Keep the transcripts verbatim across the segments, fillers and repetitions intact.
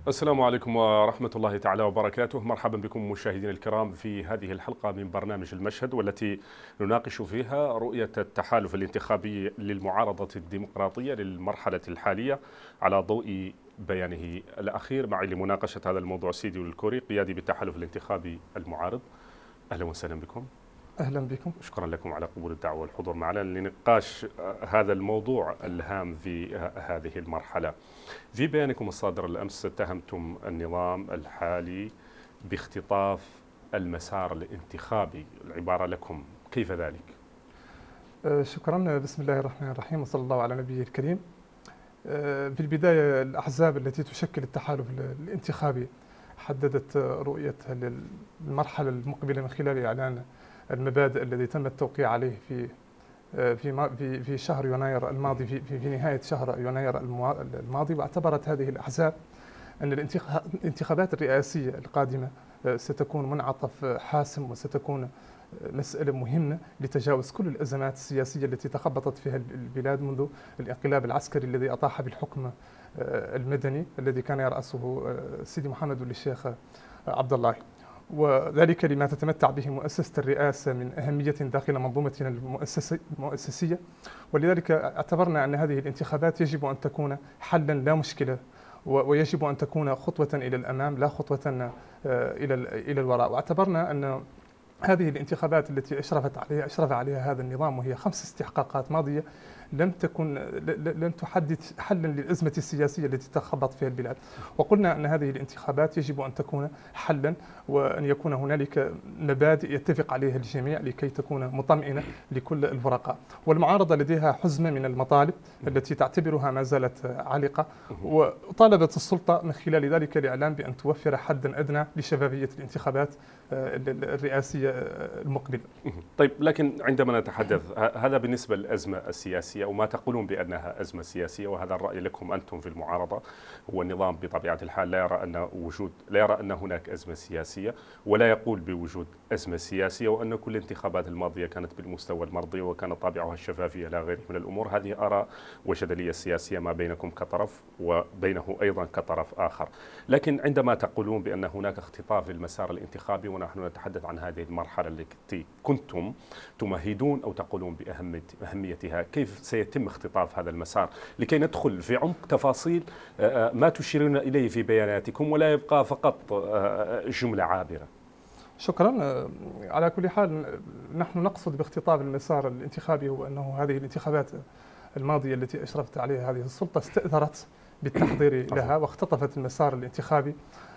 السلام عليكم ورحمة الله تعالى وبركاته. مرحبا بكم مشاهدينا الكرام في هذه الحلقة من برنامج المشهد، والتي نناقش فيها رؤية التحالف الانتخابي للمعارضة الديمقراطية للمرحلة الحالية على ضوء بيانه الأخير. معي لمناقشة هذا الموضوع سيدي الكوري، قيادي بالتحالف الانتخابي المعارض. أهلا وسهلا بكم. أهلا بكم. شكرا لكم على قبول الدعوة والحضور معنا لنقاش هذا الموضوع الهام في هذه المرحلة. في بيانكم الصادر الأمس اتهمتم النظام الحالي باختطاف المسار الانتخابي، العبارة لكم، كيف ذلك؟ شكرا. بسم الله الرحمن الرحيم، وصلى الله على نبيه الكريم. في البداية، الأحزاب التي تشكل التحالف الانتخابي حددت رؤيتها للمرحلة المقبلة من خلال إعلان المبادئ الذي تم التوقيع عليه في في في في شهر يناير الماضي، في في نهاية شهر يناير الماضي. واعتبرت هذه الأحزاب أن الانتخابات الرئاسية القادمة ستكون منعطف حاسم، وستكون مسألة مهمة لتجاوز كل الأزمات السياسية التي تخبطت فيها البلاد منذ الانقلاب العسكري الذي أطاح بالحكم المدني الذي كان يرأسه سيدي محمد ولي الشيخ عبد الله، وذلك لما تتمتع به مؤسسة الرئاسة من أهمية داخل منظومتنا المؤسسية. ولذلك اعتبرنا أن هذه الانتخابات يجب أن تكون حلا لا مشكلة، ويجب أن تكون خطوة إلى الأمام لا خطوة إلى إلى الوراء. واعتبرنا أن هذه الانتخابات التي أشرفت عليها أشرف عليها هذا النظام، وهي خمس استحقاقات ماضية، لم تكن لم تحدد حلا للأزمة السياسية التي تخبط فيها البلاد. وقلنا أن هذه الانتخابات يجب أن تكون حلا، وأن يكون هنالك مبادئ يتفق عليها الجميع لكي تكون مطمئنة لكل الفرقاء. والمعارضة لديها حزمة من المطالب التي تعتبرها ما زالت عالقة، وطالبت السلطة من خلال ذلك الإعلام بأن توفر حدا أدنى لشفافية الانتخابات الرئاسية المقبلة. طيب، لكن عندما نتحدث هذا بالنسبة للأزمة السياسية، وما تقولون بأنها أزمة سياسية، وهذا الرأي لكم أنتم في المعارضة، هو النظام بطبيعة الحال لا يرى أن وجود لا يرى أن هناك أزمة سياسية، ولا يقول بوجود أزمة سياسية، وأن كل الانتخابات الماضية كانت بالمستوى المرضي وكان طابعها الشفافية لا غير من الأمور. هذه آراء وجدلية سياسية ما بينكم كطرف وبينه أيضا كطرف آخر. لكن عندما تقولون بأن هناك اختطاف للمسار الانتخابي، ونحن نتحدث عن هذه المرحلة التي كنتم تمهدون أو تقولون بأهميتها، كيف سيتم اختطاف هذا المسار لكي ندخل في عمق تفاصيل ما تشيرون إليه في بياناتكم، ولا يبقى فقط جملة عابرة؟ شكرا. على كل حال، نحن نقصد باختطاف المسار الانتخابي هو أنه هذه الانتخابات الماضية التي أشرفت عليها هذه السلطة استأثرت بالتحضير لها، واختطفت المسار الانتخابي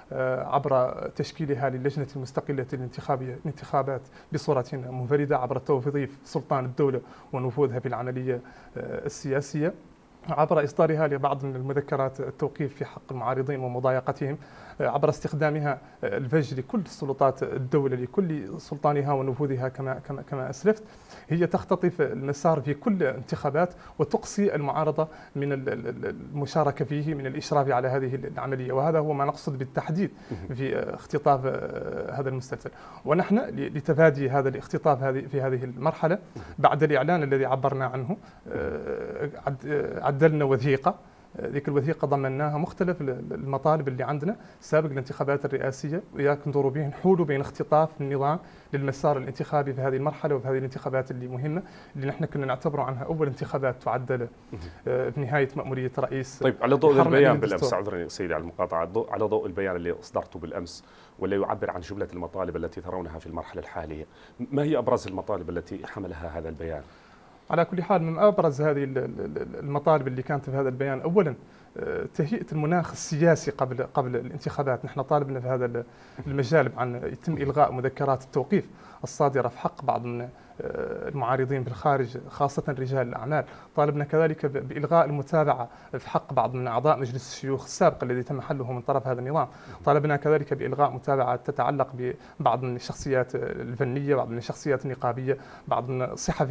عبر تشكيلها للجنة المستقلة للانتخابية الانتخابات بصورة منفردة، عبر توظيف سلطان الدولة ونفوذها في العملية السياسية، عبر إصدارها لبعض من المذكرات التوقيف في حق المعارضين ومضايقتهم، عبر استخدامها الفج لكل سلطات الدولة لكل سلطانها ونفوذها كما كما كما أسلفت. هي تختطف المسار في كل انتخابات وتقصي المعارضة من المشاركة فيه، من الإشراف على هذه العملية، وهذا هو ما نقصد بالتحديد في اختطاف هذا المستلزم. ونحن لتفادي هذا الاختطاف هذه في هذه المرحلة، بعد الإعلان الذي عبرنا عنه، عدلنا وثيقة. ذيك الوثيقة ضمناها مختلف المطالب اللي عندنا سابق الانتخابات الرئاسية، وياك ندوروا به نحولوا بين اختطاف النظام للمسار الانتخابي في هذه المرحلة وفي هذه الانتخابات اللي مهمة، اللي نحن كنا نعتبر عنها أول انتخابات تعدل في نهاية مأمورية رئيس. طيب، على ضوء البيان بالأمس، عذرني سيدي على المقاطعة، على ضوء البيان اللي أصدرته بالأمس واللي يعبر عن جملة المطالب التي ترونها في المرحلة الحالية، ما هي أبرز المطالب التي حملها هذا البيان؟ على كل حال، من أبرز هذه المطالب اللي كانت في هذا البيان، أولا تهيئة المناخ السياسي قبل قبل الانتخابات. نحن طالبنا في هذا المجال عن يتم إلغاء مذكرات التوقيف الصادرة في حق بعض من المعارضين بالخارج، خاصة رجال الأعمال. طالبنا كذلك بإلغاء المتابعة في حق بعض من أعضاء مجلس الشيوخ السابق الذي تم حله من طرف هذا النظام. طالبنا كذلك بإلغاء متابعة تتعلق ببعض من الشخصيات الفنية، بعض من الشخصيات النقابية، بعض من الصحفيين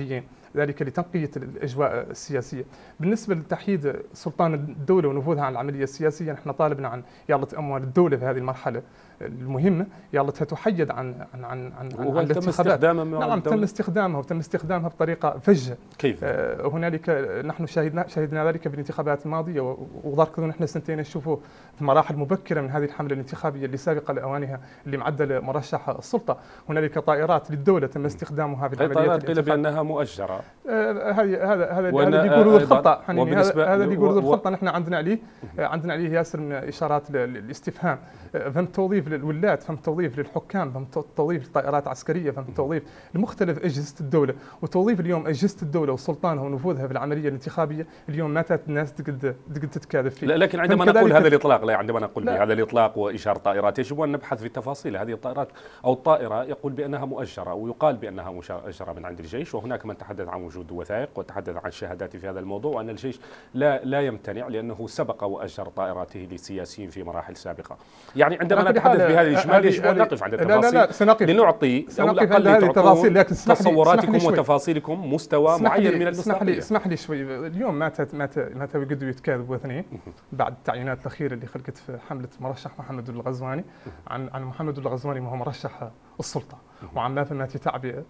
ذلك لتنقية الأجواء السياسية. بالنسبة لتحييد سلطان الدولة ونفوذها عن العملية السياسية، نحن طالبنا عن يالة أموال الدولة في هذه المرحلة المهمة، يالتها تحيد عن عن عن عن, عن وهل تم استخدامها؟ نعم الدولة؟ تم استخدامها وتم استخدامها بطريقة فجة. كيف؟ آه هنالك نحن شاهدنا شاهدنا ذلك في الانتخابات الماضية، وذكروا نحن سنتين نشوفه في مراحل مبكرة من هذه الحملة الانتخابية اللي سابقة لأوانها اللي معدل مرشح السلطة. هنالك طائرات للدولة تم استخدامها في العمليات الانتخابية. طائرات قيل بأنها مؤجرة. آه هذه هذا هذا اللي يقولوا الخطأ، هذا اللي يقولوا الخطأ. نحن عندنا عليه عندنا عليه ياسر من إشارات الاستفهام. فهم توظيف للولاة، فهم توظيف للحكام، فهم توظيف للطائرات العسكرية، فهم توظيف لمختلف أجهزة الدولة. وتوظيف اليوم أجهزة الدولة وسلطانها ونفوذها في العملية الانتخابية اليوم ماتت الناس تقد تقد تتكاذب فيه. لا لكن عندما نقول هذا الإطلاق، لا عندما نقول هذا الإطلاق وإشارة طائرات يجب أن نبحث في تفاصيل هذه الطائرات أو الطائرة. يقول بأنها مؤجرة ويقال بأنها مؤجرة من عند الجيش، وهناك من تحدث عن وجود وثائق وتحدث عن شهادات في هذا الموضوع، وأن الجيش لا لا يمتنع لأنه سبق وأجر طائراته لسياسيين في مراحل سابقة. يعني عندما نتحدث بهذه الإجمال يجب أن نقف عند التفاصيل. لا لا سنقف لنعطي سنقف عند هذه التفاصيل، لكن تصوراتكم وتفاصيلكم مستوى معين من المصداقية. اسمح لي اسمح لي شوي. اليوم ماتت مات مات يقدروا يتكاذبوا اثنين بعد التعيينات الأخيرة اللي خلقت في حملة مرشح محمد الغزواني عن عن محمد الغزواني، ما هو مرشح السلطة، وعن ما فمات تعبئة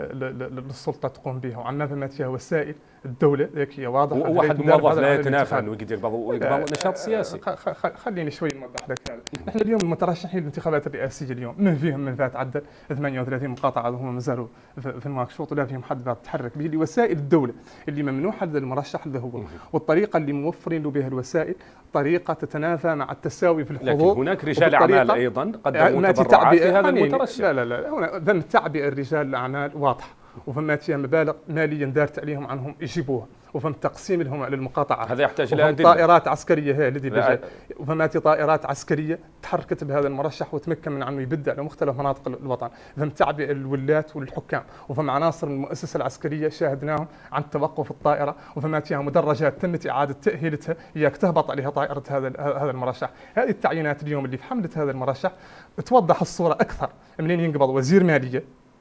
للسلطة تقوم بها، وعن ما فمات فيها وسائل الدولة هي واضحة. وواحد موظف لا يتنافى انه يقدر يقبض نشاط سياسي. خليني شوي نوضح لك هذا. نحن اليوم المترشحين للانتخابات الرئاسية اليوم من فيهم من فات عدى ثمانية وثلاثين مقاطعة هم ما زالوا في الماكشوط، ولا فيهم حد باب تحرك به لوسائل الدولة اللي ممنوحة للمرشح اللي هو، والطريقة اللي موفرين له بها الوسائل طريقة تتنافى مع التساوي في الحظوظ. لكن هناك رجال أعمال أيضا قدموا تبرعات في هذا المترشح. لا لا لا هنا ذم تعبئة الرجال الأعمال واضح، وفما فيها مبالغ ماليا دارت عليهم عنهم يجيبوها، وفم تقسيم لهم للمقاطعة. هذا يحتاج إلى طائرات عسكرية هي الذي بجاء، وفما طائرات عسكرية تحركت بهذا المرشح وتمكن من عنه يبدأ على مختلف مناطق الوطن. فم تعبئ الولاة والحكام، وفم عناصر من المؤسسة العسكرية شاهدناهم عن توقف الطائرة، وفما فيها مدرجات تمت إعادة تأهيلتها إياك تهبط عليها طائرة هذا هذا المرشح. هذه التعيينات اليوم اللي في حملة هذا المرشح توضح الصورة أكثر. منين ينقبض وزير مالية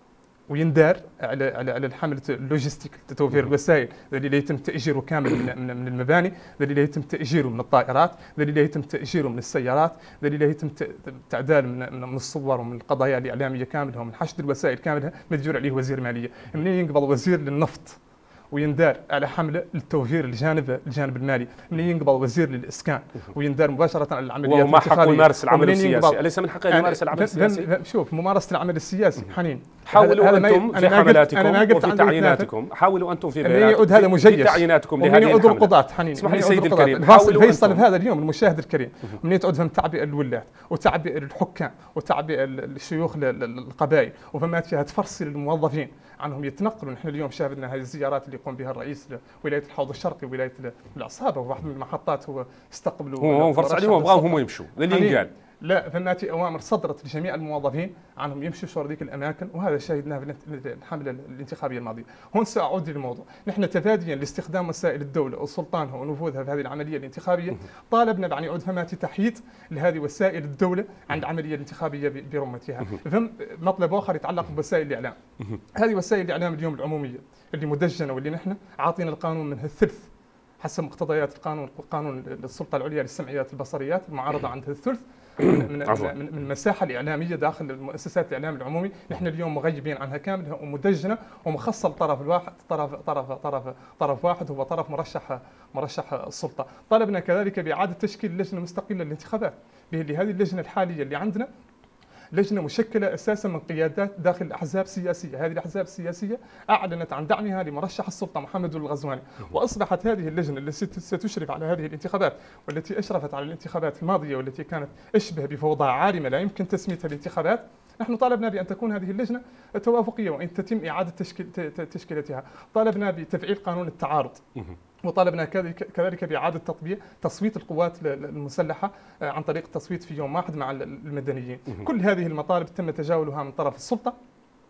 ويندار على على على الحملة اللوجستيك لتوفير الوسائل، اللي يتم تأجيره كامل من من المباني، اللي يتم تأجيره من الطائرات، اللي يتم تأجيره من السيارات، اللي يتم تعدال من من الصور ومن القضايا الإعلامية كاملها ومن حشد الوسائل كاملها، متجور عليه وزير مالية. منين ينقبض وزير للنفط ويندار على حملة للتوفير الجانب الجانب المالي، من ينقبض وزير للإسكان ويندار مباشرة على العمليات الانتخابية. وما حق يمارس العمل السياسي؟ أليس من حقه يمارس العمل السياسي؟ شوف ممارسة العمل السياسي حنين. حاولوا أنتم في حملاتكم وفي تعييناتكم، حاولوا أنتم في يعود هذا مجيش تعييناتكم لهذه الحملة. يعود القضاة حنين. اسمح لي سيدي الكريم، حاولوا فيصل هذا اليوم المشاهد الكريم، من تعود فهم تعبئة الولاة وتعبئة الحكام وتعبئة الشيوخ للقبائل، وفمات فيها تفرسل الموظفين عنهم يتنقلوا. نحن اليوم شاهدنا هذه الزيارات اللي يقوم بها الرئيس لولايه الحوض الشرقي ولايه العصابه، وواحد من المحطات هو استقبلوا هو فرص عليهم وبغاهم يمشوا اللي ينقال. لا فماتي اوامر صدرت لجميع الموظفين عنهم يمشوا شور ذيك الاماكن، وهذا شاهدناه في الحمله الانتخابيه الماضيه. هون ساعود للموضوع. نحن تفاديا لاستخدام وسائل الدوله وسلطانها ونفوذها في هذه العمليه الانتخابيه، طالبنا بأن يعود فماتي تحييد لهذه وسائل الدوله عن العمليه الانتخابيه برمتها. فهم مطلب اخر يتعلق بوسائل الاعلام. هذه وسائل الاعلام اليوم العموميه اللي مدجنه واللي نحن عاطينا القانون منها الثلث حسب مقتضيات القانون، قانون السلطه العليا للسمعيات البصريات، المعارضه عندها الثلث من من, من المساحه الاعلاميه داخل المؤسسات الاعلام العمومي. نحن اليوم مغيبين عنها كاملها ومدجنه ومخصصه لطرف الواحد، طرف طرف طرف طرف واحد هو طرف مرشح مرشح السلطه. طالبنا كذلك باعاده تشكيل لجنه مستقله للانتخابات، بهذه اللجنه الحاليه اللي عندنا لجنة مشكلة أساسا من قيادات داخل الأحزاب السياسية. هذه الأحزاب السياسية أعلنت عن دعمها لمرشح السلطة محمد الغزواني، وأصبحت هذه اللجنة التي ستشرف على هذه الانتخابات والتي أشرفت على الانتخابات الماضية والتي كانت أشبه بفوضى عارمة لا يمكن تسميتها الانتخابات. نحن طالبنا بأن تكون هذه اللجنة توافقية وأن تتم إعادة تشكيل تشكيلتها. طالبنا بتفعيل قانون التعارض، وطالبنا كذلك بإعادة تطبيق تصويت القوات المسلحة عن طريق التصويت في يوم واحد مع المدنيين. كل هذه المطالب تم تجاهلها من طرف السلطة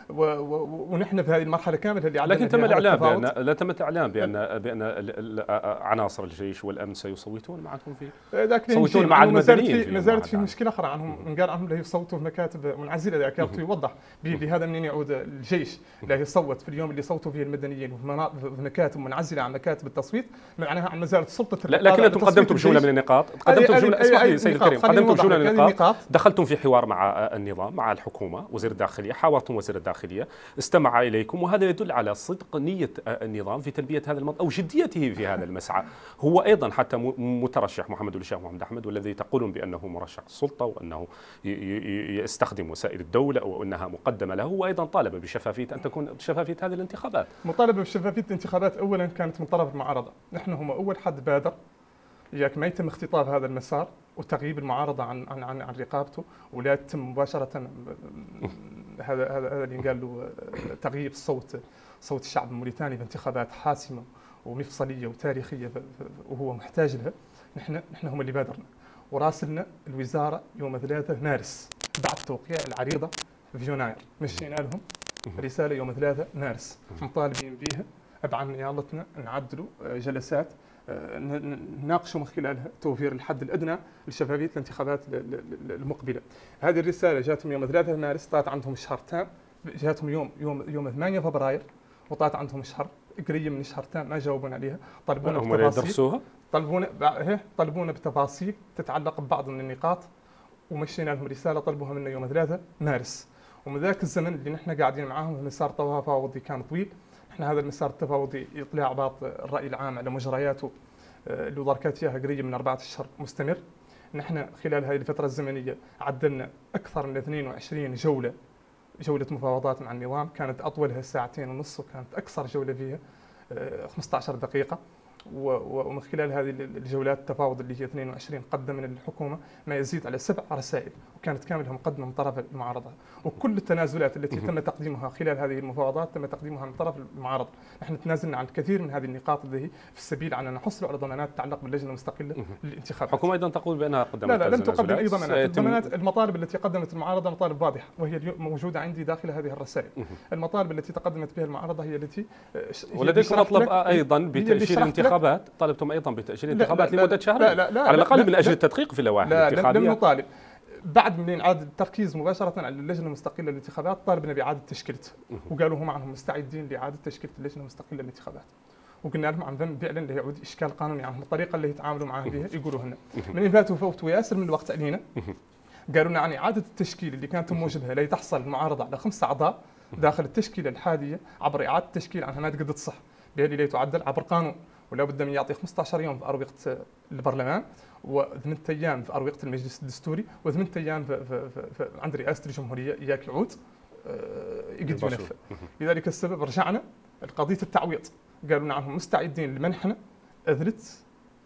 ونحن في هذه المرحله كامله اللي لكن تم الاعلام بان لا تم الاعلام بان بان عناصر الجيش والامن سيصوتون معكم في يصوتون مع المدنيين. ما زالت في مشكله اخرى عنهم، من قال عنهم لا يصوتوا في مكاتب منعزله. ذاك يوضح بهذا منين يعود الجيش لا يصوت في اليوم اللي صوتوا فيه المدنيين في مكاتب منعزله عن مكاتب التصويت، معناها عن ما زالت سلطه. لكن انتم قدمتم جمله من النقاط، قدمتم جمله اسمح لي سيد الكريم، قدمتم جمله من النقاط، دخلتم في حوار مع النظام مع الحكومه، وزير الداخليه، حاورتم وزير الداخليه، استمع اليكم، وهذا يدل على صدق نيه النظام في تلبيه هذا المطلب او جديته في هذا المسعى. هو ايضا حتى مترشح محمد الشيخ محمد احمد، والذي تقولون بانه مرشح السلطه وانه يستخدم وسائل الدوله وانها مقدمه له، هو ايضا طالب بشفافيه ان تكون شفافيه هذه الانتخابات. مطالبه بشفافيه الانتخابات اولا كانت من طرف المعارضه، نحن هم اول حد بادر إياك ما يتم اختطاف هذا المسار وتغييب المعارضة عن عن عن, عن رقابته، ولا يتم مباشرة هذا هذا هذا اللي قال له تغييب صوت صوت الشعب الموريتاني في انتخابات حاسمة ومفصلية وتاريخية وهو محتاج لها. نحن نحن هم اللي بادرنا وراسلنا الوزارة يوم ثلاثة مارس بعد توقيع العريضة في يناير، مشينا لهم رسالة يوم ثلاثة مارس مطالبين بها بعد نيالتنا نعدلوا جلسات نناقشوا من خلالها توفير الحد الادنى لشفافيه الانتخابات المقبله. هذه الرساله جاتهم يوم ثلاثة مارس، طلعت عندهم شهر تام، جاتهم يوم يوم يوم ثمانية فبراير وطلعت عندهم شهر قريب من شهر تام ما جاوبونا عليها، طلبونا بتفاصيل طلبونا طلبونا بتفاصيل تتعلق ببعض من النقاط، ومشينا لهم رساله طلبوها منا يوم ثلاثة مارس. ومن ذاك الزمن اللي نحن قاعدين معاهم مسار تفاوضي كان طويل. احنا هذا المسار التفاوضي اطلاع بعض الراي العام على مجرياته اللي وضركات فيها قريب من أربعة أشهر مستمر. نحن خلال هذه الفترة الزمنية عدلنا أكثر من اثنين وعشرين جولة جولة مفاوضات مع النظام، كانت أطولها ساعتين ونص وكانت أكثر جولة فيها خمسة عشر دقيقة. ومن خلال هذه الجولات التفاوض اللي هي اثنين وعشرين قدم من الحكومة ما يزيد على سبع رسائل، وكانت كاملها مقدمة من طرف المعارضة. وكل التنازلات التي تم تقديمها خلال هذه المفاوضات تم تقديمها من طرف المعارضة. نحن تنازلنا عن الكثير من هذه النقاط التي في السبيل على أن نحصل على ضمانات تتعلق باللجنة المستقلة للانتخابات. الحكومة أيضا تقول بأنها قدمت لا لا لم تقدم أي ضمانات. الضمانات المطالب التي قدمت المعارضة مطالب واضحة وهي اليوم موجودة عندي داخل هذه الرسائل. المطالب التي تقدمت بها المعارضة هي التي ولديكم مطلب أيضا بتأجيل الانتخابات، طالبتم ايضا بتاجيل الانتخابات لمده شهرين على الاقل من اجل التدقيق في اللوائح الانتخابيه. لا لم نطالب بعد من اعاده التركيز مباشره على اللجنه المستقله للانتخابات، طالبنا باعاده تشكيلتها وقالوا هم عنهم مستعدين لاعاده تشكيله اللجنه المستقله للانتخابات، وقلنا لهم عن ذنب فعلا اللي يعود اشكال قانوني عنهم الطريقه اللي يتعاملوا معها بها يقولوا هنا من فاتوا فوتوا ياسر من الوقت علينا. قالوا لنا عن اعاده التشكيل اللي كانت موجبها لا تحصل المعارضه على خمسه اعضاء داخل التشكيله الحاديه عبر اعاده التشكيل عنها ما تقدر تصح بهذه لا تعدل عبر قانون، ولا بد من يعطي خمسة عشر يوم في أروقة البرلمان وثمانية أيام في أروقة المجلس الدستوري وثمانية أيام في في في في عند رئاسة الجمهورية إياك يعود يقد ينفذ. لذلك السبب رجعنا لقضية التعويض، قالوا لنا عنهم مستعدين لمنحنا أذلت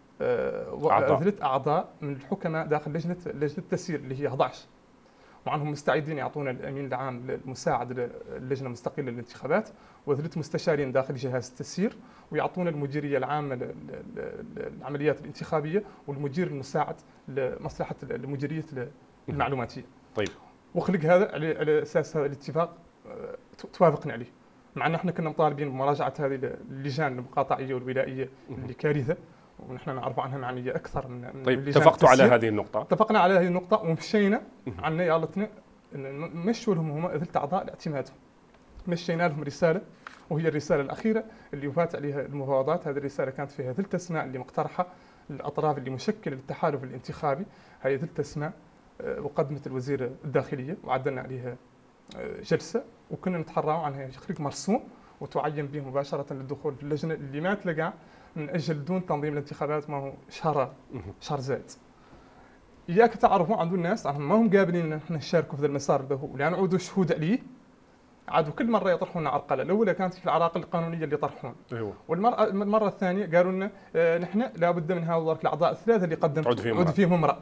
أذلت أعضاء من الحكماء داخل لجنة لجنة التسيير اللي هي أحد عشر، وعنهم مستعدين يعطونا الامين العام المساعد للجنه المستقله للانتخابات وثلاث مستشارين داخل جهاز التسيير، ويعطونا المديريه العامه للعمليات الانتخابيه والمدير المساعد لمصلحه المديريه المعلوماتيه. طيب وخلق هذا على اساس هذا الاتفاق توافقنا عليه، مع ان احنا كنا مطالبين بمراجعه هذه اللجان المقاطعيه والولائيه اللي كارثه ونحن نعرف عنها معنيه اكثر من طيب اتفقتوا على هذه النقطه؟ اتفقنا على هذه النقطه ومشينا عنا يالتنا مشوا لهم هم ثلاث اعضاء لاعتمادهم، مشينا لهم رساله وهي الرساله الاخيره اللي وفات عليها المفاوضات. هذه الرساله كانت فيها ثلاث اسماء اللي مقترحه الاطراف اللي مشكل التحالف الانتخابي، هي ثلاث اسماء وقدمت الوزير الداخليه وعدلنا عليها جلسه وكنا نتحرى عنها يخرج مرسوم وتعين به مباشره للدخول في اللجنه اللي ما تلقى من اجل دون تنظيم الانتخابات ما هو شهر شهر زائد. اياك تعرفوا عندو الناس ما هم قابلين ان احنا نشاركوا في هذا المسار ده ولا نعودوا شهود عليه، عادوا كل مره يطرحون عرقله، الاولى كانت في العراقل القانونيه اللي يطرحون ايوه، والمره المره الثانيه قالوا لنا اه نحن لابد من هؤلاء الاعضاء الثلاثه اللي قدمت عود فيهم عود فيهم امراه،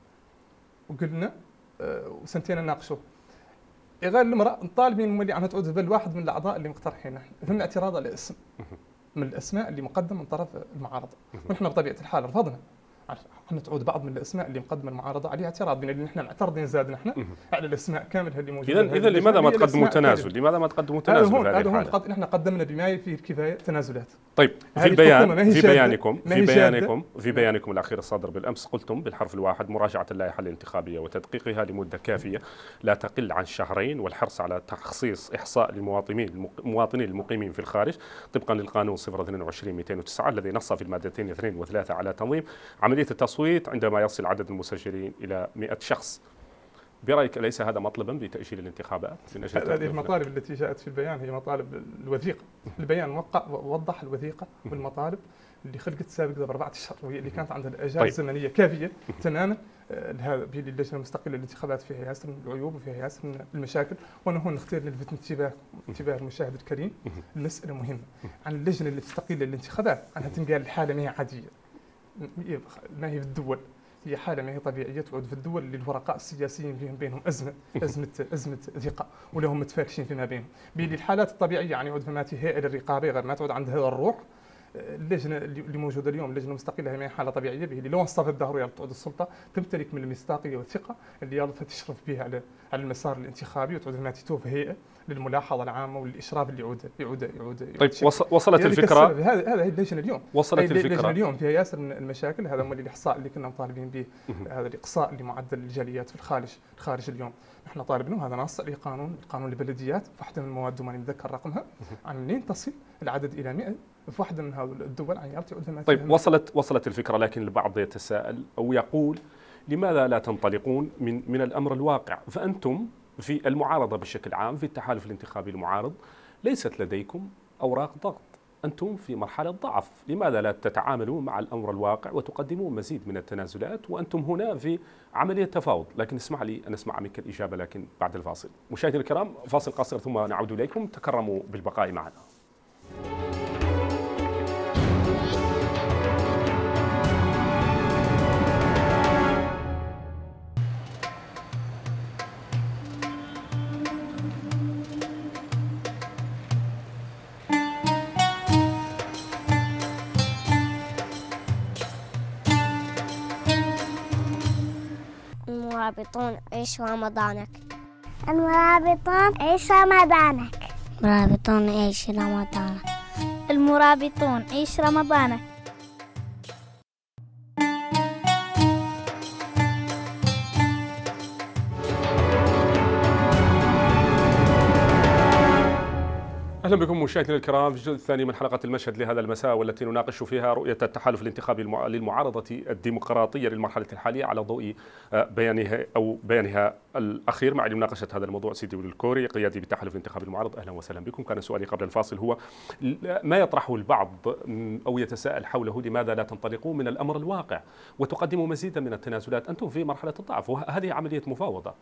وقلنا اه وسنتين نناقشوا غير المراه طالبين هم اللي عنها تعود بل واحد من الاعضاء اللي مقترحين نحن ثم اعتراض على اسم من الاسماء اللي مقدم من طرف المعارضه، ونحن بطبيعه الحال رفضنا احنا تعود بعض من الاسماء اللي مقدمه المعارضه عليها اعتراض بنا، اللي نحن معترضين زاد نحن على الاسماء كاملها اللي موجوده. اذا اذا لماذا ما تقدموا تنازل؟ لماذا ما تقدموا تنازل في هذه الحاله؟ هذا نحن قدمنا بما يكفي الكفايه تنازلات. طيب في البيان في بيانكم في بيانكم في بيانكم الاخير الصادر بالامس قلتم بالحرف الواحد: مراجعه اللائحه الانتخابيه وتدقيقها لمده كافيه لا تقل عن شهرين، والحرص على تخصيص احصاء للمواطنين المواطنين المقيمين في الخارج طبقا للقانون صفر اثنين وعشرين مئتين وتسعة الذي نص في المادتين اثنين وثلاثة على تنظيم عمليه التصويت عندما يصل عدد المسجلين الى مئة شخص. برأيك أليس هذا مطلبا بتأجيل الانتخابات من أجل هذه المطالب التي جاءت في البيان هي مطالب الوثيقة. البيان وقع ووضح الوثيقة والمطالب اللي خلقت سابق قبل أربعة أشهر، وهي اللي كانت عندها الآجال طيب. الزمنية كافية تماما لهذا اللجنة المستقلة للانتخابات. فيها ياسر من العيوب وفيها ياسر من المشاكل، وأنا هون نختار نلفت انتباه انتباه المشاهد الكريم المسألة مهمة عن اللجنة المستقلة للانتخابات، عنها تنقال الحالة ما هي عادية، ما هي في الدول، هي حالة ما هي طبيعية تعود في الدول اللي الورقاء السياسيين فيهم بينهم أزمة أزمة أزمة ثقة ولهم متفاكشين فيما بينهم. بين الحالات الطبيعية يعني يعود فما هيئة الرقابة غير ما تعود عند هذا الروح. اللجنة اللي موجودة اليوم اللجنة المستقلة هي حالة طبيعية به اللي لو انصفت الظهر تعود السلطة تمتلك من المصداقية والثقة اللي يالتها تشرف بها على على المسار الانتخابي، وتعود ما تتوف هيئة للملاحظة العامة والإشراف اللي يعود يعود يعود. طيب وصلت الفكرة. هذا هذا هي اللجنة اليوم. وصلت الفكرة. اللجنة اليوم فيها ياسر من المشاكل، هذا مال الإحصاء اللي كنا مطالبين به، هذا الإقصاء لمعدل الجاليات في الخارج الخارج اليوم نحن طالبينه. هذا نص لقانون قانون البلديات، واحدة من المواد ماني متذكر رقمها، عن منين تصل العدد إلى مئة في واحدة من هذه الدول عن يعود. طيب وصلت وصلت الفكرة، لكن البعض يتساءل أو يقول لماذا لا تنطلقون من من الأمر الواقع؟ فأنتم في المعارضة بشكل عام في التحالف الانتخابي المعارض ليست لديكم أوراق ضغط، أنتم في مرحلة ضعف، لماذا لا تتعاملون مع الأمر الواقع وتقدمون مزيد من التنازلات وأنتم هنا في عملية تفاوض؟ لكن اسمح لي أن أسمع منك الإجابة لكن بعد الفاصل. مشاهدينا الكرام فاصل قصير ثم نعود إليكم، تكرموا بالبقاء معنا. المرابطون عيش رمضانك. المرابطون عيش رمضانك. المرابطون عيش رمضانك. المرابطون عيش رمضانك. أهلا بكم مشاهدينا الكرام في الجزء الثاني من حلقة المشهد لهذا المساء، والتي نناقش فيها رؤية التحالف الانتخابي للمعارضة الديمقراطية للمرحلة الحالية على ضوء بيانها أو بيانها الأخير. معي لمناقشة هذا الموضوع سيدي ولي الكوري، قيادي بالتحالف الانتخابي المعارض. أهلا وسهلا بكم. كان سؤالي قبل الفاصل هو ما يطرحه البعض أو يتساءل حوله: لماذا لا تنطلقون من الأمر الواقع وتقدموا مزيدا من التنازلات؟ أنتم في مرحلة الضعف وهذه عملية مفاوضة.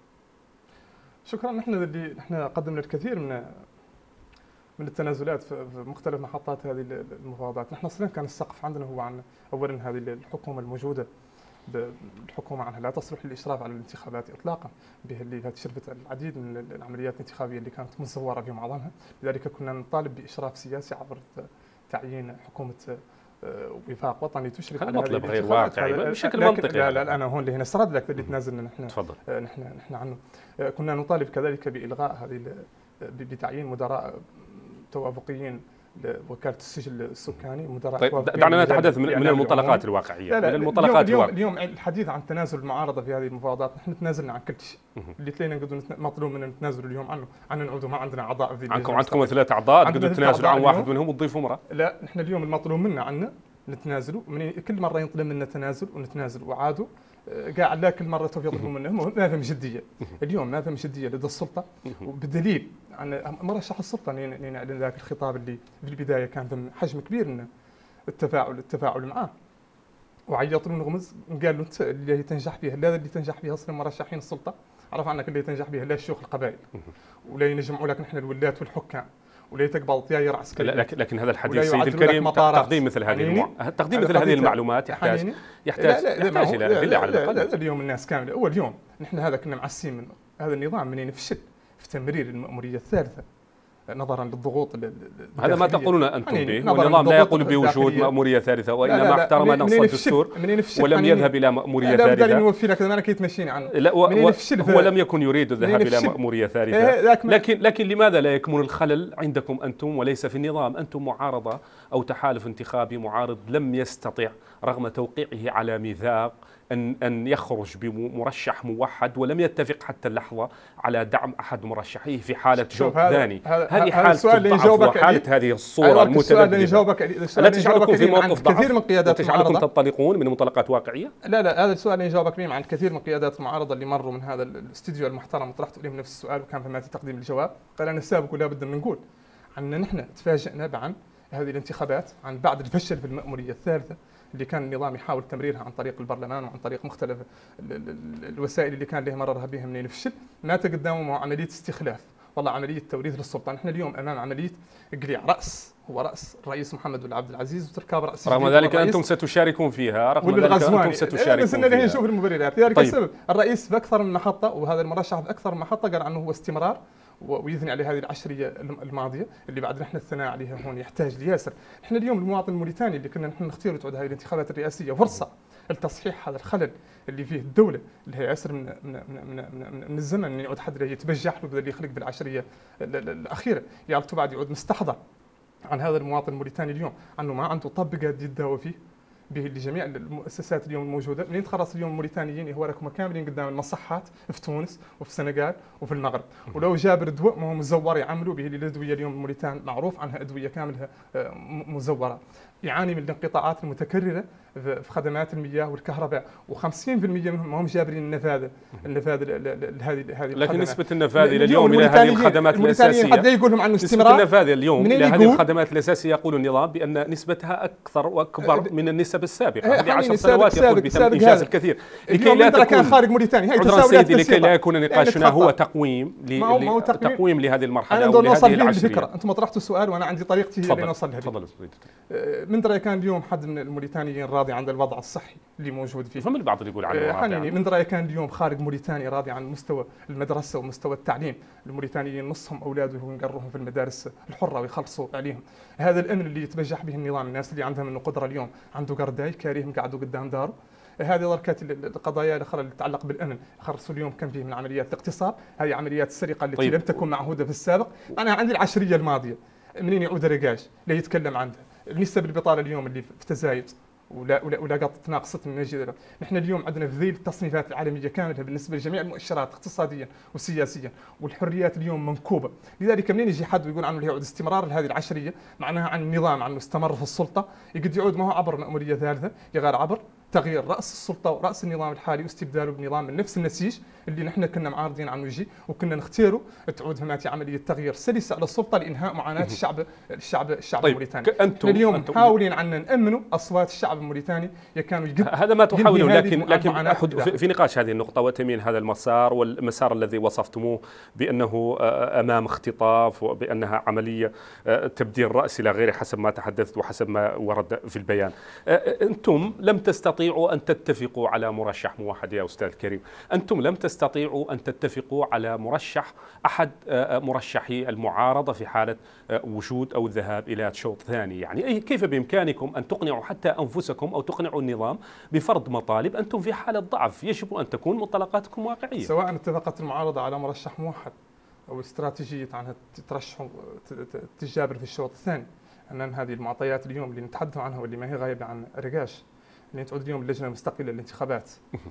شكرا. نحن اللي نحن قدمنا الكثير من من التنازلات في مختلف محطات هذه المفاوضات. نحن اصلا كان السقف عندنا هو عن اولا هذه الحكومه الموجوده، الحكومه عنها لا تصلح للاشراف على الانتخابات اطلاقا، بها اللي شرفت العديد من العمليات الانتخابيه اللي كانت مزوره في معظمها. لذلك كنا نطالب باشراف سياسي عبر تعيين حكومه وفاق وطني تشرف على مطلب غير واقعي بشكل منطقي. لا لا, لا انا هون اللي هنا سرد لك اللي تنازلنا نحن. تفضل. نحن نحن عنه كنا نطالب كذلك بالغاء هذه بتعيين مدراء توافقيين لوكالة السجل السكاني، مدراء. طيب دعنا نتحدث من, من المنطلقات الواقعية. لا لا من المنطلقات اليوم, اليوم, اليوم الحديث عن تنازل المعارضة في هذه المفاوضات، نحن تنازلنا عن كل شيء. اللي تلاقينا نقدر مطلوب منا نتنازل اليوم عنه عن نعودوا ما عندنا أعضاء في عنكم عندكم ثلاث أعضاء تقدروا تنازلوا عن واحد منهم وتضيفوا امرأة. لا نحن اليوم المطلوب منا عنا نتنازلوا، من كل مرة يطلب منا تنازل ونتنازل وعادوا قاعد لا كل مرة توفي يطلبوا منهم. ما فهم جدية اليوم، ما فهم جدية لدى السلطة، وبدليل عن مرشح السلطة اللي نعلن ذاك الخطاب اللي في البداية كان ثم حجم كبير من التفاعل التفاعل معاه، وعيط له نغمز قال له انت اللي تنجح فيها لا اللي تنجح فيها اصلا مرشحين السلطة، عرف عنك اللي تنجح فيها لا الشيوخ القبائل ولا ينجمعوا لك نحن الولاة والحكام ولا تقبل طياير عسكريه. لكن لكن هذا الحديث سيدي الكريم تقديم مثل هذه المع... تقديم مثل هذه المعلومات يحتاج يحتاج لا لا يحتاج الى ادله على الاقل. لا لا اليوم الناس كامله اول يوم نحن هذا كنا معسين منه، هذا النظام منين فشل في تمرير المأمورية الثالثة نظرا للضغوط. هذا ما تقولون أنتم به، والنظام لا يقول بوجود مأمورية ثالثة، وإنما احترم نص الدستور ولم يذهب إلى مأمورية ثالثة. لا نوفي لك، أنا كيتمشيني عنه. لا هو لم يكن يريد الذهاب إلى مأمورية ثالثة، لكن لكن لماذا لا يكمن الخلل عندكم أنتم وليس في النظام؟ أنتم معارضة أو تحالف انتخابي معارض لم يستطع رغم توقيعه على ميثاق أن أن يخرج بمرشح موحد، ولم يتفق حتى اللحظة على دعم أحد مرشحيه في حالة جوب ثاني. هذه حالة الضعف وحالة هذه الصورة المتبدلة التي تجعلكم في موقف ضعف كثير من قيادات وتجعلكم تنطلقون من منطلقات واقعية. لا لا هذا السؤال اللي يجاوبك به عن كثير من قيادات المعارضة اللي مروا من هذا الاستديو المحترم وطرحت لهم نفس السؤال وكان فماتي تقديم الجواب. قال أنا سابق ولا بد من نقول عن نحن تفاجئنا بعن هذه الانتخابات عن بعد الفشل في المأمورية الثالثة اللي كان النظام يحاول تمريرها عن طريق البرلمان وعن طريق مختلف الوسائل اللي كان له مررها بها منين فشل، ما تقدموا مع عملية استخلاف، والله عملية توريث للسلطان. احنا اليوم امام عملية اقليع رأس، هو رأس الرئيس محمد بن عبد العزيز وتركاب رأس. رغم ذلك انتم ستشاركون فيها، رغم ذلك انتم ستشاركون فيها. لازلنا نشوف المبررات، لذلك طيب. السبب الرئيس باكثر من محطة وهذا المرشح باكثر من محطة قال عنه هو استمرار ويثني على هذه العشريه الماضيه اللي بعد نحن الثناء عليها هون يحتاج لياسر. احنا اليوم المواطن الموريتاني اللي كنا نحن نختار تعود هذه الانتخابات الرئاسيه فرصه لتصحيح هذا الخلل اللي فيه الدوله اللي هي ياسر من من من, من, من الزمن ان يعود حد يتبجح له بدل يخلق بالعشريه الاخيره، يعني بعد يعود مستحضر عن هذا المواطن الموريتاني اليوم انه ما عنده طبقه يداوى فيه به لجميع المؤسسات اليوم الموجوده. منين تخلص اليوم الموريتانيين هو راكم كاملين قدام المصحات في تونس وفي السنغال وفي المغرب، ولو جاب الدواء ما هو مزور يعملوا به الادويه اليوم الموريتان معروف عنها ادويه كاملها مزوره، يعاني من الانقطاعات المتكرره في خدمات المياه والكهرباء، وخمسين بالمئة منهم ما هم جابرين النفاذ النفاذ هذه هذه لكن نسبه النفاذ الى اليوم الى هذه الخدمات الاساسيه حد يقول لهم عنه استمرار. نسبه النفاذ اليوم الى هذه الخدمات الاساسيه يقول النظام بان نسبتها اكثر واكبر من النسب السابقه. هذه عشر سنوات يقول بتم انجاز الكثير. لكي لا تكون خارج موريتانيا، هي تساؤلات لكي لا يكون نقاشنا هو تقويم تقويم لهذه المرحله او لهذه العشريه. انتم طرحتوا السؤال وانا عندي طريقتي اللي نوصل لها. تفضل. من درا كان اليوم حد من الموريتانيين راضي عن الوضع الصحي اللي موجود فيه؟ فمن البعض اللي يقول عنه راضي يعني. من درا كان اليوم خارج موريتانيا راضي عن مستوى المدرسه ومستوى التعليم؟ الموريتانيين نصهم اولادهم يقروهم في المدارس الحره ويخلصوا عليهم. هذا الامن اللي يتبجح به النظام، الناس اللي عندها منه قدره اليوم عنده قرداي كاريهم قعدوا قدام داره. هذه ضركات القضايا الاخرى اللي تتعلق بالامن، خلصوا اليوم كم فيه من عمليات الاغتصاب، هذه عمليات السرقه التي طيب. لم تكن معهوده في السابق. انا عندي العشريه الماضيه منين يعود رقاش لا يتكلم عنها. نسب البطاله اليوم اللي في تزايد ولا ولا ولا قط ناقصه من نجد. نحن اليوم عندنا في ذيل التصنيفات العالميه كامله بالنسبه لجميع المؤشرات اقتصاديا وسياسيا، والحريات اليوم منكوبه. لذلك منين يجي حد ويقول عنه اللي يعود استمرار لهذه العشريه معناها عن النظام عنه استمر في السلطه، يقد يعود ما هو عبر مأموريه ثالثه، يغير عبر تغيير رأس السلطة ورأس النظام الحالي واستبداله بنظام من نفس النسيج اللي نحن كنا معارضين عنه يجي وكنا نختاره تعود هماتي عملية تغيير سلسة على السلطة لإنهاء معاناة الشعب الشعب الشعب طيب الموريتاني. أنتم اليوم أنتم محاولين عنا نأمنوا أصوات الشعب الموريتاني يكانوا يقد هذا ما تحاولون، لكن لكن في نقاش هذه النقطة وتميل هذا المسار والمسار الذي وصفتموه بأنه أمام اختطاف وبأنها عملية تبديل رأس إلى غيره حسب ما تحدثت وحسب ما ورد في البيان. أنتم لم تستطيعوا أن تتفقوا على مرشح موحد يا أستاذ كريم، أنتم لم تستطيعوا أن تتفقوا على مرشح أحد مرشحي المعارضة في حالة وجود أو الذهاب إلى شوط ثاني. يعني كيف بإمكانكم أن تقنعوا حتى أنفسكم أو تقنعوا النظام بفرض مطالب أنتم في حالة ضعف؟ يجب أن تكون منطلقاتكم واقعية. سواء اتفقت المعارضة على مرشح موحد أو استراتيجية عنها ترشح تجابر في الشوط الثاني أمام هذه المعطيات اليوم اللي نتحدث عنها واللي ما هي غايبة عن رقاش، اللي تعود اليوم اللجنه المستقله للانتخابات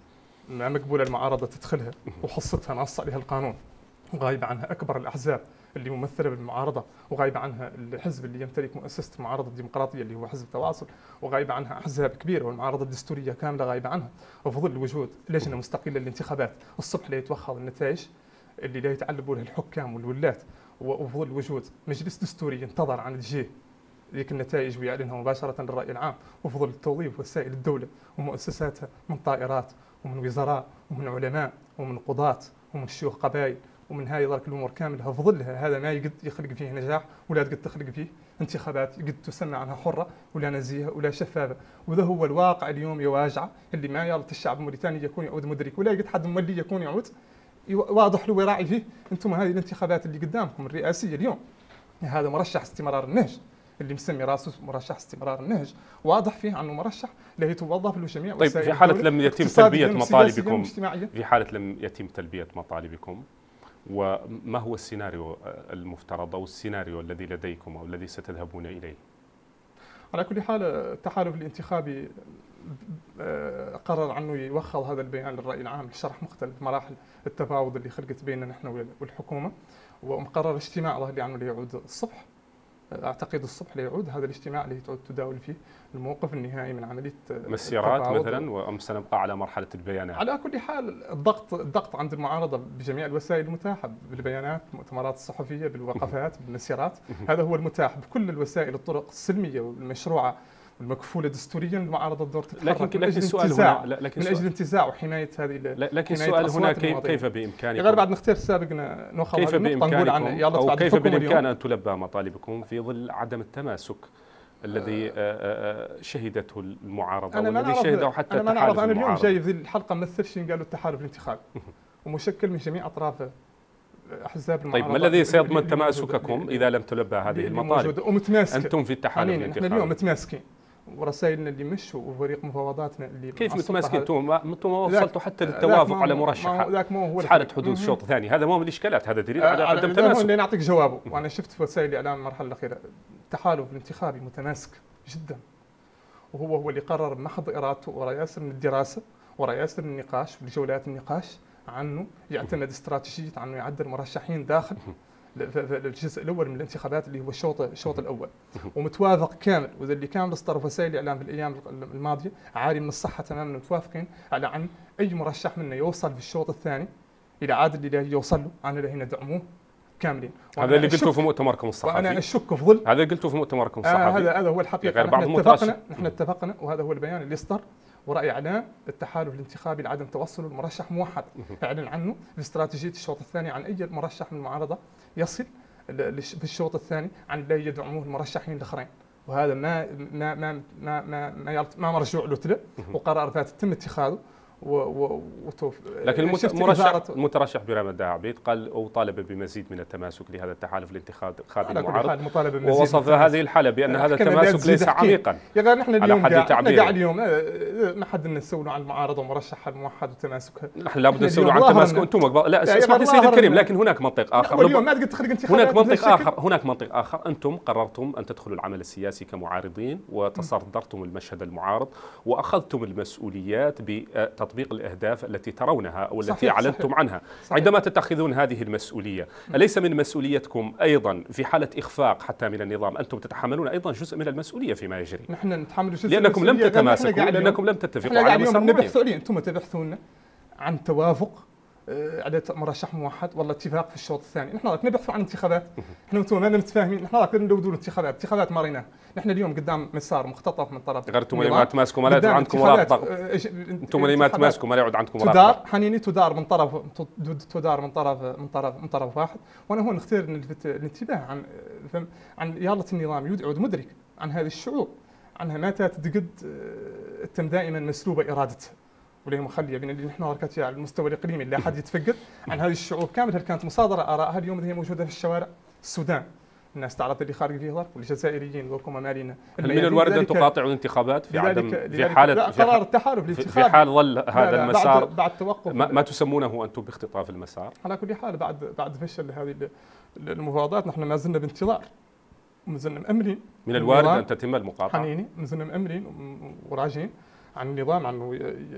ما مقبوله المعارضه تدخلها وحصتها نص عليها القانون، وغايبه عنها اكبر الاحزاب اللي ممثله بالمعارضه، وغايبه عنها الحزب اللي يمتلك مؤسسه المعارضه الديمقراطيه اللي هو حزب التواصل، وغايبه عنها احزاب كبيره والمعارضه الدستوريه كامله غايبه عنها، وفي ظل وجود لجنه مستقله للانتخابات الصبح لا يتوخى النتائج اللي لا يتعلبوا لها الحكام والولاة، وفي ظل وجود مجلس دستوري ينتظر عن الجهه ذيك النتائج ويعلنها مباشرة للرأي العام، وفضل التوظيف وسائل الدولة ومؤسساتها من طائرات ومن وزراء ومن علماء ومن قضاة ومن شيوخ قبائل ومن هاي ذلك الأمور كاملها في ظلها. هذا ما يقد يخلق فيه نجاح ولا تقد تخلق فيه انتخابات يقد تسمى عنها حرة ولا نزيهة ولا شفافة. وذا هو الواقع اليوم يواجع اللي ما يالت الشعب الموريتاني يكون يعود مدرك ولا يقد حد مولي يكون يعود واضح له وراعي فيه. انتم هذه الانتخابات اللي قدامكم الرئاسية اليوم هذا مرشح استمرار النهج اللي مسمي راسه مرشح استمرار النهج، واضح فيه انه مرشح اللي يتوظف له جميع طيب وسائل في حالة الدولة لم يتم اقتصادياً تلبية وسياسياً مطالبكم واجتماعياً. في حالة لم يتم تلبية مطالبكم، وما هو السيناريو المفترض أو السيناريو الذي لديكم أو الذي ستذهبون إليه؟ على كل حال التحالف الانتخابي قرر انه يوخر هذا البيان للرأي العام لشرح مختلف مراحل التفاوض اللي خلقت بيننا نحن والحكومة، ومقرر اجتماع ظهر عنه ليعود الصبح، اعتقد الصبح ليعود هذا الاجتماع اللي تعود تداول فيه الموقف النهائي من عمليه مسيرات مثلا، وام سنبقى على مرحله البيانات؟ على كل حال الضغط الضغط عند المعارضه بجميع الوسائل المتاحه، بالبيانات، بالمؤتمرات الصحفيه، بالوقفات، بالمسيرات، هذا هو المتاح بكل الوسائل، الطرق السلميه والمشروعه والمكفوله دستوريا المعارضه الدور تتحرك لكن من لكن اجل السؤال انتزاع هنا لكن من اجل انتزاع وحمايه هذه لكن السؤال هنا كيف كيف بامكانكم غير بعد نختار سابقنا ناخذ كيف بامكانكم او كيف بالامكان ان تلبى مطالبكم في ظل عدم التماسك الذي شهدته المعارضه والذي شهده حتى أنا التحالف أنا اليوم المعارض؟ جاي في الحلقه ممثل شيء قالوا التحالف الانتخابي ومشكل من جميع اطراف احزاب المعارضه. طيب ما الذي سيضمن تماسككم اذا لم تلبى هذه المطالب؟ ومتماسكه انتم في التحالف الانتخابي نحن اليوم متماسكين، ورسائلنا اللي مش وفريق مفاوضاتنا اللي كيف متماسكين؟ انتم ما انتم ما وصلتوا حتى للتوافق على مرشح في حاله حدوث شوط ثاني، هذا مو من الاشكالات، هذا دليل على عدم تماسك. اللي نعطيك جوابه، وانا شفت في وسائل الاعلام المرحله الاخيره التحالف الانتخابي متماسك جدا، وهو هو اللي قرر محض ارادته ورئاسه من الدراسه ورئاسه من النقاش ولجولات النقاش عنه يعتمد استراتيجيه عنه يعدل مرشحين داخل الجزء الاول من الانتخابات اللي هو الشوط الشوط الاول، ومتوافق كامل، وذا اللي كان اصدر وسائل الاعلام في الايام الماضيه عاري من الصحه تماما، متوافقين على عن اي مرشح منا يوصل في الشوط الثاني الى عادل اللي يوصل له، انا لهنا دعموه كاملين. هذا اللي قلته في مؤتمركم الصحفي، وانا اشك في ظل هذا قلته في مؤتمركم الصحفي. آه هذا هذا هو الحقيقه. غير بعض نحن اتفقنا نحن اتفقنا وهذا هو البيان اللي اصدر، ورأي اعلام التحالف الانتخابي لعدم توصله لمرشح موحد، اعلن عنه في استراتيجيه الشوط الثاني عن اي مرشح من المعارضه يصل في الشوط الثاني عن اللي يدعموه المرشحين الاخرين، وهذا ما ما ما ما ما ما, ما مرجوع له تله، وقرار فات تم اتخاذه و و وتوف. لكن المرشح المترشح برام الداعبيد قال او طالب بمزيد من التماسك لهذا التحالف الانتخابي المعارض، ووصف هذه الحاله بان هذا التماسك ليس عميقا. يا غير نحن اليوم على حد تعبير قاعد اليوم ما حد نسولوا عن المعارضه ومرشحها الموحد وتماسكها، نحن لابد نسولوا عن تماسك انتم. لا اسمح لي سيدي الكريم، لكن هناك منطق اخر. اليوم ما تقدر تخرج انتخابات. هناك منطق اخر هناك منطق اخر انتم قررتم ان تدخلوا العمل السياسي كمعارضين، وتصدرتم المشهد المعارض، واخذتم المسؤوليات بتطبيق الاهداف التي ترونها أو التي صحيح أعلنتم صحيح عنها. صحيح. عندما تتخذون هذه المسؤولية أليس من مسؤوليتكم أيضا في حالة إخفاق حتى من النظام أنتم تتحملون أيضا جزء من المسؤولية فيما يجري؟ نحن نتحمل جزء لأنكم لم تتماسكوا، لأنكم لم تتفقوا على مسار معين. نبحثوا عليه، أنتم تبحثون عن توافق على مرشح موحد والله اتفاق في الشوط الثاني. نحن راك نبحثوا عن انتخابات، نحن وانتم ما متفاهمين، نحن راك ندوروا انتخابات، انتخابات مرينا. نحن اليوم قدام مسار مختطف من طرف غير انتم اللي ما تماسكوا ما لا يعود عندكم ولا ضغط، انتم اللي ما تماسكوا ما لا يعود عندكم ولا تدار حنيني تدار من طرف تدار من طرف من طرف من طرف واحد. وانا هون نختار الانتباه عن عن يالة النظام يعود مدرك عن هذه الشعوب، عنها ما تتقد تم دائما مسلوبه ارادتها ولا مخليه بين اللي نحن ركتها على المستوى الاقليمي لا احد يتفقد عن هذه الشعوب كامل. هل كانت مصادره ارائها اليوم هي موجوده في الشوارع؟ السودان الناس تعرض اللي خارج فيه ظرف، والجزائريين وكم مالينا. هل من الوارد ان تقاطعوا الانتخابات في عدم في حاله قرار التحالف الانتخابي في حال ظل هذا لا المسار بعد, بعد توقف ما, ما تسمونه انتم باختطاف المسار؟ على كل حال بعد بعد فشل هذه المفاوضات نحن ما زلنا بانتظار، ما زلنا مأملين من الوارد ان تتم المقاطعه. حنيني ما زلنا مأملين وراجين عن النظام عنه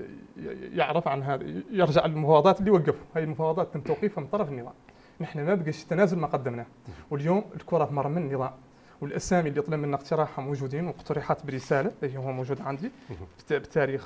يعرف عن هذا، يرجع للمفاوضات اللي وقفوا. هذه المفاوضات تم توقيفها من طرف النظام، نحن ما بقاش تنازل ما قدمناه، واليوم الكره في مرمى النظام، والاسامي اللي طلب منا اقتراحها موجودين واقترحت برساله اللي هو موجود عندي بتاريخ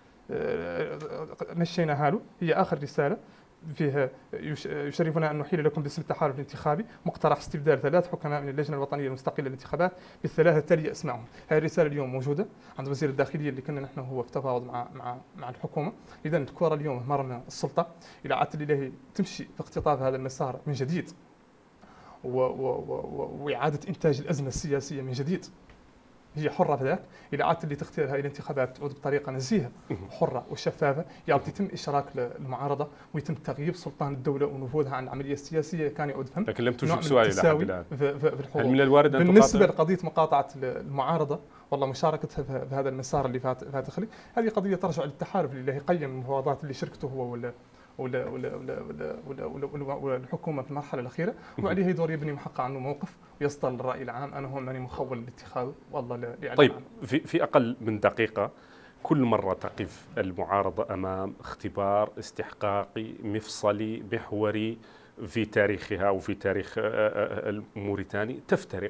مشيناها له، هي اخر رساله فيها يشرفنا ان نحيل لكم باسم التحالف الانتخابي مقترح استبدال ثلاث حكماء من اللجنه الوطنيه المستقله للانتخابات بالثلاثه التاليه اسمائهم. هذه الرساله اليوم موجوده عند وزير الداخليه اللي كنا نحن هو في تفاوض مع مع مع الحكومه. اذا الكره اليوم مرنا السلطه الى عدل الله تمشي في اختطاف هذا المسار من جديد و و و واعاده انتاج الازمه السياسيه من جديد. هي حره في ذاك. الى عادت اللي تختار هاي الانتخابات تعود بطريقه نزيهه وحره وشفافه، يعني يتم اشراك المعارضه ويتم تغييب سلطان الدوله ونفوذها عن العمليه السياسيه كان يعود فهم. لكن لم تجب سؤالي لحد الان. هل من الوارد ان بالنسبه لقضيه مقاطعه المعارضه والله مشاركتها في هذا المسار اللي فات فات خلي، هذه قضيه ترجع للتحالف اللي يقيم المفاوضات اللي شركته هو ولا ولا ولا ولا ولا, ولا, ولا, ولا الحكومه في المرحله الاخيره، وعليه دور يبني محقق عنه موقف ويصدر للراي العام. انا هون ماني مخول لاتخاذه والله لا. طيب في في اقل من دقيقه، كل مره تقف المعارضه امام اختبار استحقاقي مفصلي محوري في تاريخها وفي تاريخ الموريتاني، تفترق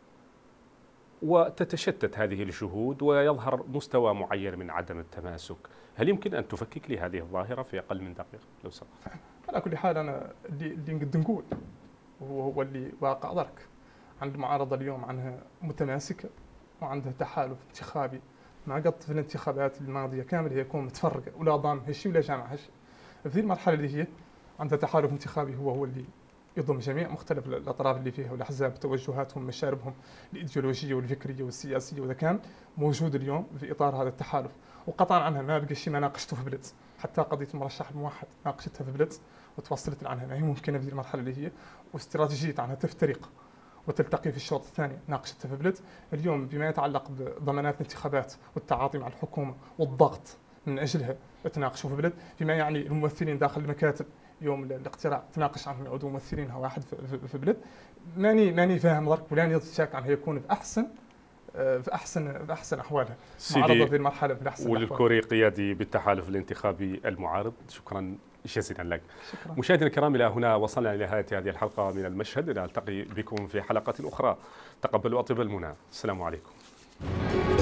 وتتشتت هذه الجهود ويظهر مستوى معين من عدم التماسك. هل يمكن أن تفكك لي هذه الظاهرة في أقل من دقيقة لو سمحت؟ على كل حال أنا اللي اللي نقدر نقول وهو اللي واقع درك عند المعارضة اليوم عنها متماسكة وعندها تحالف انتخابي مع قط في الانتخابات الماضية كامل هي يكون متفرقة ولا ضام هالشيء ولا جامع هالشيء. في المرحلة اللي هي عندها تحالف انتخابي هو هو اللي يضم جميع مختلف الاطراف اللي فيها والاحزاب توجهاتهم مشاربهم الايديولوجيه والفكريه والسياسيه، واذا كان موجود اليوم في اطار هذا التحالف. وقطعا عنها ما بقى شيء ما ناقشته في بلدز، حتى قضيه المرشح الموحد ناقشتها في بلدز وتوصلت عنها ما هي ممكنه في المرحله اللي هي، واستراتيجيه عنها تفترق وتلتقي في الشوط الثاني ناقشتها في بلدز. اليوم بما يتعلق بضمانات الانتخابات والتعاطي مع الحكومه والضغط من اجلها تناقشوا في بلد، فيما يعني الممثلين داخل المكاتب يوم الاقتراع تناقش عنهم يعودوا ممثلينها واحد في بلد. ماني ماني فاهم ضرك ولا شاك عنها يكون في احسن في احسن في احسن احوالها معرضه في المرحله في احسن. وللكوري قيادي بالتحالف الانتخابي المعارض، شكرا جزيلا لك. شكرا. مشاهدينا الكرام، الى هنا وصلنا الى نهايه هذه الحلقه من المشهد. نلتقي بكم في حلقه اخرى. تقبلوا اطيب المنى. السلام عليكم.